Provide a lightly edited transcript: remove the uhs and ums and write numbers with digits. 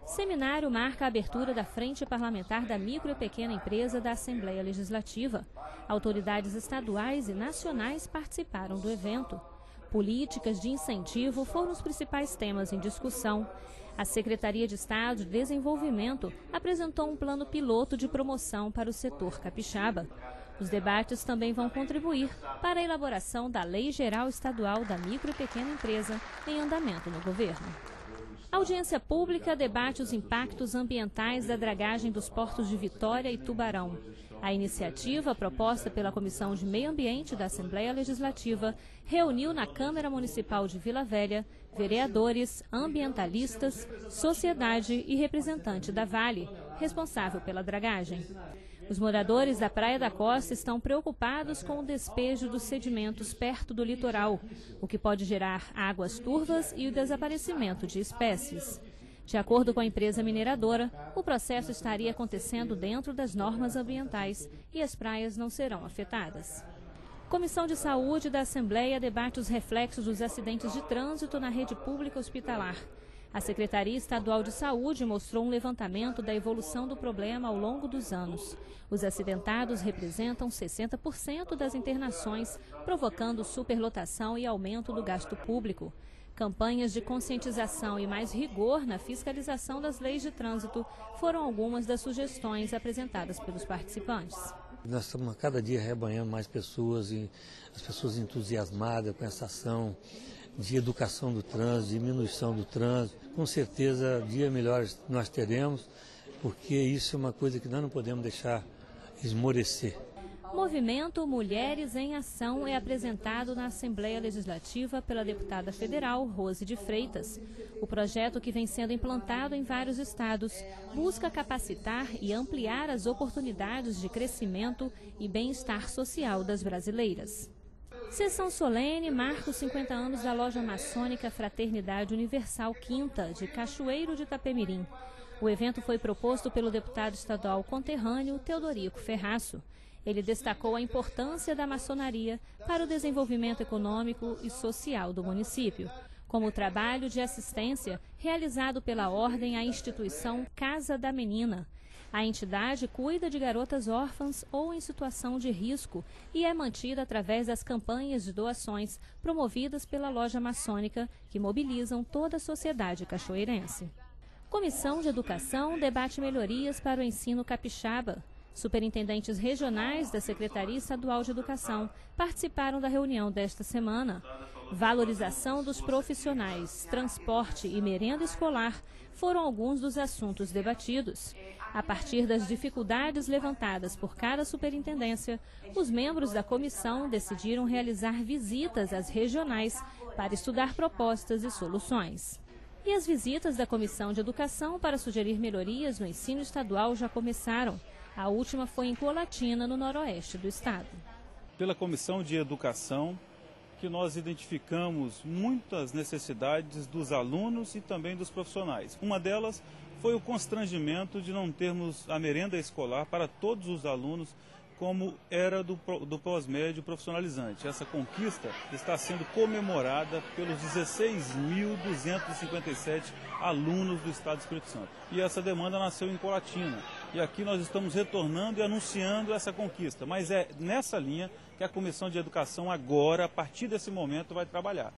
Seminário marca a abertura da Frente Parlamentar da Micro e Pequena Empresa da Assembleia Legislativa. Autoridades estaduais e nacionais participaram do evento. Políticas de incentivo foram os principais temas em discussão. A Secretaria de Estado de Desenvolvimento apresentou um plano piloto de promoção para o setor capixaba. Os debates também vão contribuir para a elaboração da Lei Geral Estadual da Micro e Pequena Empresa em andamento no governo. A audiência pública debate os impactos ambientais da dragagem dos portos de Vitória e Tubarão. A iniciativa, proposta pela Comissão de Meio Ambiente da Assembleia Legislativa, reuniu na Câmara Municipal de Vila Velha vereadores, ambientalistas, sociedade e representante da Vale, responsável pela dragagem. Os moradores da Praia da Costa estão preocupados com o despejo dos sedimentos perto do litoral, o que pode gerar águas turvas e o desaparecimento de espécies. De acordo com a empresa mineradora, o processo estaria acontecendo dentro das normas ambientais e as praias não serão afetadas. Comissão de Saúde da Assembleia debate os reflexos dos acidentes de trânsito na rede pública hospitalar. A Secretaria Estadual de Saúde mostrou um levantamento da evolução do problema ao longo dos anos. Os acidentados representam 60% das internações, provocando superlotação e aumento do gasto público. Campanhas de conscientização e mais rigor na fiscalização das leis de trânsito foram algumas das sugestões apresentadas pelos participantes. Nós estamos a cada dia rebanhando mais pessoas e as pessoas entusiasmadas com essa ação de educação do trânsito, diminuição do trânsito. Com certeza, dias melhores nós teremos, porque isso é uma coisa que nós não podemos deixar esmorecer. O movimento Mulheres em Ação é apresentado na Assembleia Legislativa pela deputada federal Rose de Freitas. O projeto, que vem sendo implantado em vários estados, busca capacitar e ampliar as oportunidades de crescimento e bem-estar social das brasileiras. Sessão solene marca os 50 anos da loja maçônica Fraternidade Universal Quinta, de Cachoeiro de Itapemirim. O evento foi proposto pelo deputado estadual conterrâneo Teodorico Ferraço. Ele destacou a importância da maçonaria para o desenvolvimento econômico e social do município, como o trabalho de assistência realizado pela ordem à instituição Casa da Menina. A entidade cuida de garotas órfãs ou em situação de risco e é mantida através das campanhas de doações promovidas pela loja maçônica, que mobilizam toda a sociedade cachoeirense. Comissão de Educação debate melhorias para o ensino capixaba. Superintendentes regionais da Secretaria Estadual de Educação participaram da reunião desta semana. Valorização dos profissionais, transporte e merenda escolar foram alguns dos assuntos debatidos. A partir das dificuldades levantadas por cada superintendência, os membros da comissão decidiram realizar visitas às regionais para estudar propostas e soluções. E as visitas da Comissão de Educação para sugerir melhorias no ensino estadual já começaram. A última foi em Colatina, no noroeste do estado. Pela Comissão de Educação, que nós identificamos muitas necessidades dos alunos e também dos profissionais. Uma delas foi o constrangimento de não termos a merenda escolar para todos os alunos, como era do pós-médio profissionalizante. Essa conquista está sendo comemorada pelos 16.257 alunos do Estado do Espírito Santo. E essa demanda nasceu em Colatina. E aqui nós estamos retornando e anunciando essa conquista. Mas é nessa linha que a Comissão de Educação agora, a partir desse momento, vai trabalhar.